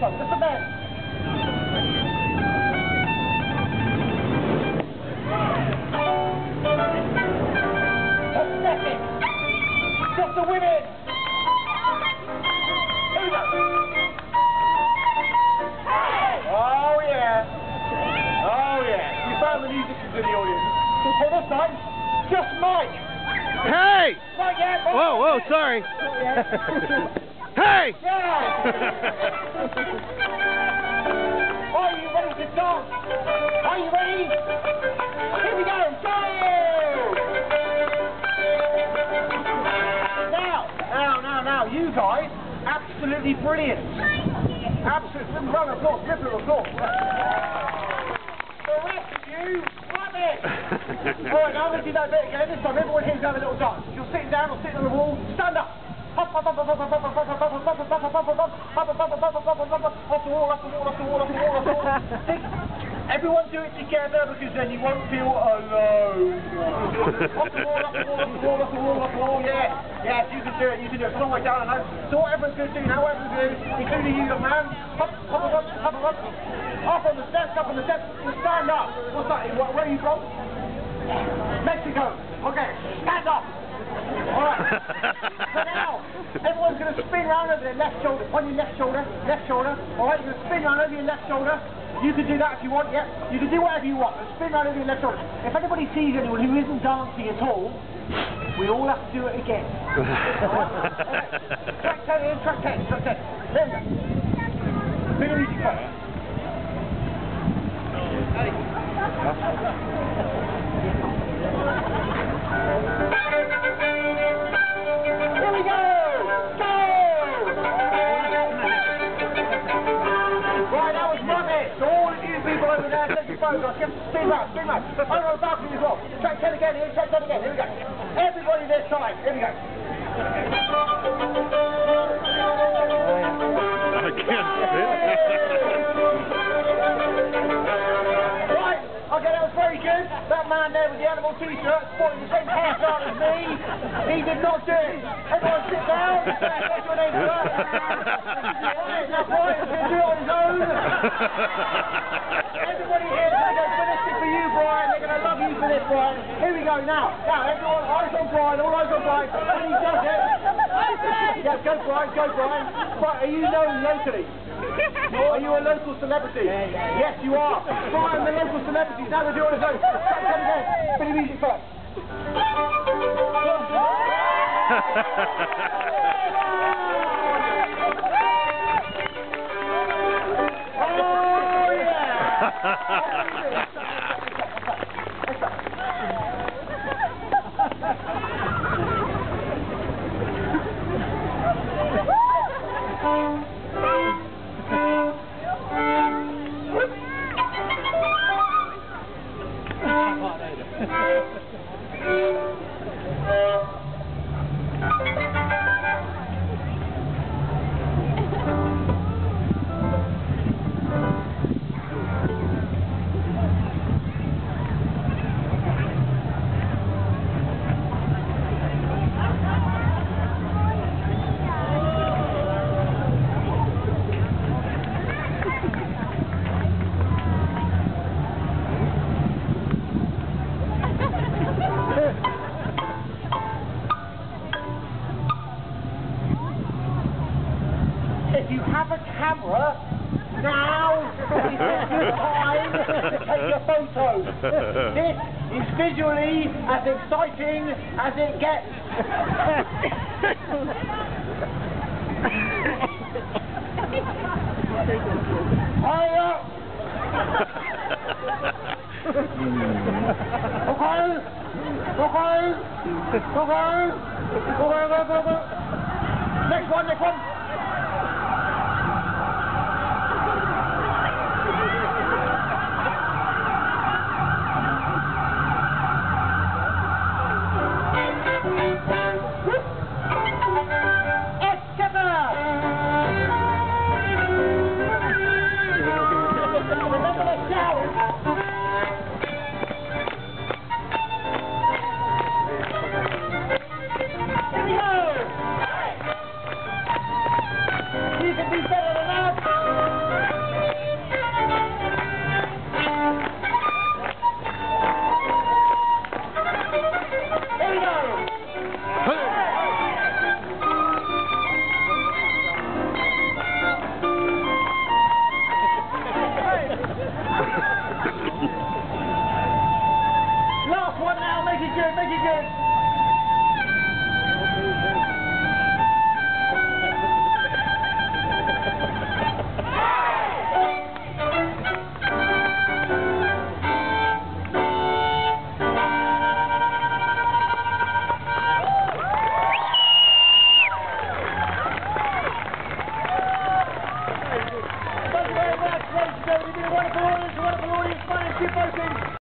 time. Just a bend. Just step it. Just the women. Here we go. Oh yeah. Oh yeah. You found the musicians in the audience. Okay, this time, just Mike. Hey! Mike, yeah. Whoa, whoa, sorry. Hey! Yeah. Are you ready to dance? Are you ready? Here we go. Go! Now, you guys, absolutely brilliant. Absolutely, round of applause, rip of applause. The rest of you, rubbish. All right, now I'm going to do that bit again. This time, everyone here's have a little dance. If you're sitting down or sitting on the wall, stand up. Up the wall, up the wall, up the wall. Everyone do it together because then you won't feel alone. Up the wall, yeah. Yes, you can do it, It's a long way down, I know. So what everyone's going to do now, including you, young man, up on the steps, and stand up. What's that? Where are you from? Mexico. Okay, stand up. All right. So now, everyone's going to spin round over their left shoulder. On your left shoulder. All right, you're going to spin round over your left shoulder. You can do that if you want, yeah. You can do whatever you want. Spin round over your left shoulder. If anybody sees anyone who isn't dancing at all, we all have to do it again. Track 10 in, track 10. There we go. Bit of music first. Here we go! Go! Right, that was rubbish. So all of you people over there, take your photos. Spin round. Over on the balcony as well. Track 10 again here, track 10 again. Here we go. Everybody this time. Here we go. I can't spin. Right, okay, that was very good. That man there with the animal t-shirt sporting the same hairstyle as me. He did not do it. Everyone sit down. What's your name, sir? Right, now Brian's going to do it on his own. Everybody here is going to go ballistic for you, Brian. They're going to love you for this, Brian. Here we go now. Now, everyone, eyes on Brian, all eyes on Brian. When he does it, yeah, go Brian. Right, are you known locally? Are you a local celebrity? Yes, you are. Brian, the local celebrity. Now we're doing his own. Track 10 again. Bit of music first. Oh, yeah. If you have a camera, now is a good time to take your photos. This is visually as exciting as it gets. Hurry up! Okay. Next one. Syd Bowfin.